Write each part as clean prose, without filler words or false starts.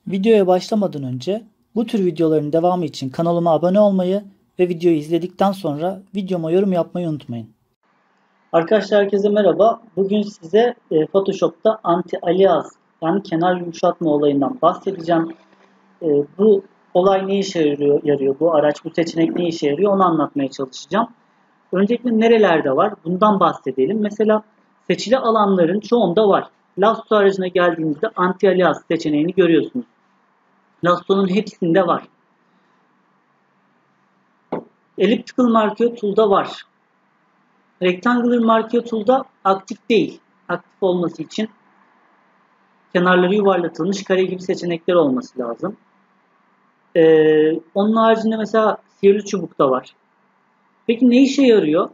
Videoya başlamadan önce bu tür videoların devamı için kanalıma abone olmayı ve videoyu izledikten sonra videoma yorum yapmayı unutmayın. Arkadaşlar herkese merhaba. Bugün size Photoshop'ta anti-alias yani kenar yumuşatma olayından bahsedeceğim. Bu olay ne işe yarıyor? Bu araç, bu seçenek ne işe yarıyor? Onu anlatmaya çalışacağım. Öncelikle nerelerde var? Bundan bahsedelim. Mesela seçili alanların çoğunda var. Lasso aracına geldiğinizde anti-alias seçeneğini görüyorsunuz. Lasso'nun hepsinde var. Elliptical Marquee Tool'da var. Rectangular Marquee Tool'da aktif değil. Aktif olması için kenarları yuvarlatılmış kare gibi seçenekler olması lazım. Onun haricinde mesela sihirli çubukta var. Peki ne işe yarıyor?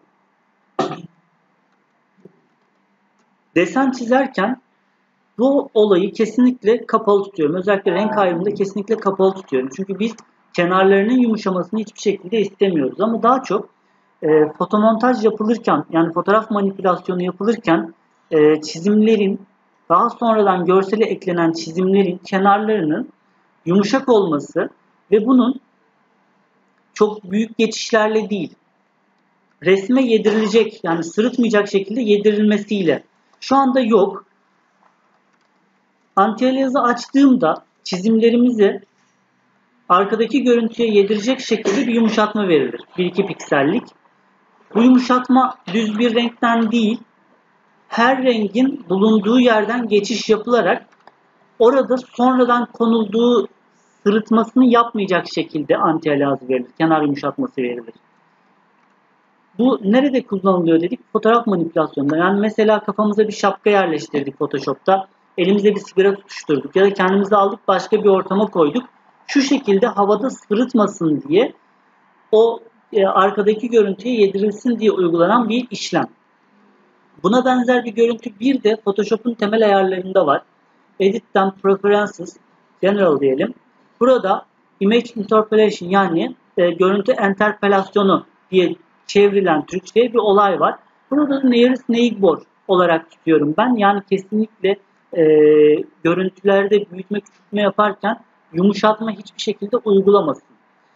Desen çizerken bu olayı kesinlikle kapalı tutuyorum. Özellikle renk ayrımında kesinlikle kapalı tutuyorum. Çünkü biz kenarlarının yumuşamasını hiçbir şekilde istemiyoruz. Ama daha çok fotomontaj yapılırken, yani fotoğraf manipülasyonu yapılırken çizimlerin, daha sonradan görsele eklenen çizimlerin kenarlarının yumuşak olması ve bunun çok büyük geçişlerle değil, resme yedirilecek, yani sırıtmayacak şekilde yedirilmesiyle. Şu anda yok. Anti-alias'ı açtığımda çizimlerimizi arkadaki görüntüye yedirecek şekilde bir yumuşatma verilir. 1-2 piksellik. Bu yumuşatma düz bir renkten değil, her rengin bulunduğu yerden geçiş yapılarak orada sonradan konulduğu sırıtmasını yapmayacak şekilde anti-alias verilir. Kenar yumuşatması verilir. Bu nerede kullanılıyor dedik? Fotoğraf manipülasyonunda. Yani mesela kafamıza bir şapka yerleştirdik Photoshop'ta. Elimize bir sigara tutuşturduk ya da kendimizi aldık başka bir ortama koyduk. Şu şekilde havada sırıtmasın diye o arkadaki görüntüye yedirilsin diye uygulanan bir işlem. Buna benzer bir görüntü bir de Photoshop'un temel ayarlarında var. Edit'ten Preferences, General diyelim. Burada Image Interpolation yani görüntü enterpolasyonu diye çevrilen Türkçe'ye bir olay var. Burada da Nearest Neighbor olarak tutuyorum ben. Yani kesinlikle görüntülerde büyütme küçültme yaparken yumuşatma hiçbir şekilde uygulamasın.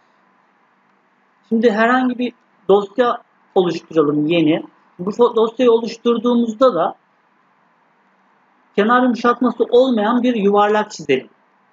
Şimdi herhangi bir dosya oluşturalım yeni. Bu dosyayı oluşturduğumuzda da kenar yumuşatması olmayan bir yuvarlak çizelim.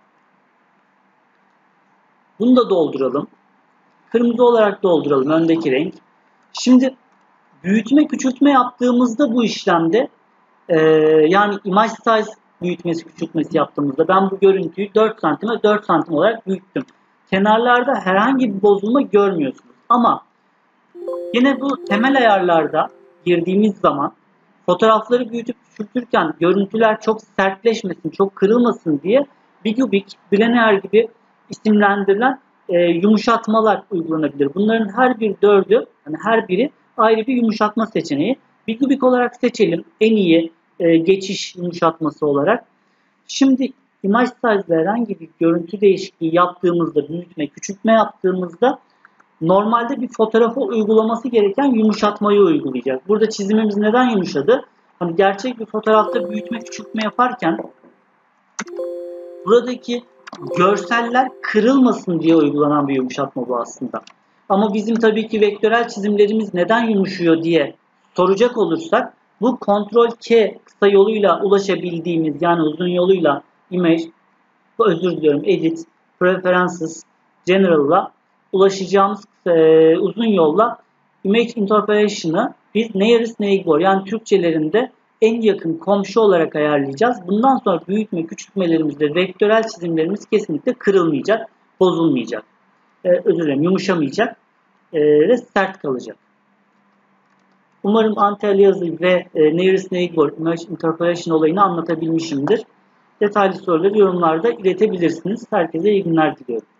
Bunu da dolduralım. Kırmızı olarak dolduralım öndeki renk. Şimdi büyütme küçültme yaptığımızda bu işlemde yani image size büyütmesi küçültmesi yaptığımızda ben bu görüntüyü 4 santime 4 santim olarak büyüttüm. Kenarlarda herhangi bir bozulma görmüyorsunuz. Ama yine bu temel ayarlarda girdiğimiz zaman fotoğrafları büyütüp küçültürken görüntüler çok sertleşmesin, çok kırılmasın diye Bigubik, Blender gibi isimlendirilen yumuşatmalar uygulanabilir. Bunların her bir dördü, yani her biri ayrı bir yumuşatma seçeneği. Bigubik olarak seçelim en iyi geçiş yumuşatması olarak. Şimdi image size'da herhangi bir görüntü değişikliği yaptığımızda, büyütme, küçültme yaptığımızda normalde bir fotoğrafa uygulaması gereken yumuşatmayı uygulayacak. Burada çizimimiz neden yumuşadı? Hani gerçek bir fotoğrafta büyütme, küçültme yaparken buradaki görseller kırılmasın diye uygulanan bir yumuşatma bu aslında. Ama bizim tabii ki vektörel çizimlerimiz neden yumuşuyor diye soracak olursak bu Ctrl+K kısa yoluyla ulaşabildiğimiz yani uzun yoluyla Image, Edit, Preferences, General'la ulaşacağımız uzun yolla Image Interpolation'ı biz Nearest Neighbor yani Türkçelerinde en yakın komşu olarak ayarlayacağız. Bundan sonra büyütme, küçültmelerimizde vektörel çizimlerimiz kesinlikle kırılmayacak, bozulmayacak. Yumuşamayacak ve sert kalacak. Umarım anti-alias'ı ve Nearest Neighbor Image Interpolation olayını anlatabilmişimdir. Detaylı soruları yorumlarda iletebilirsiniz. Herkese iyi günler diliyorum.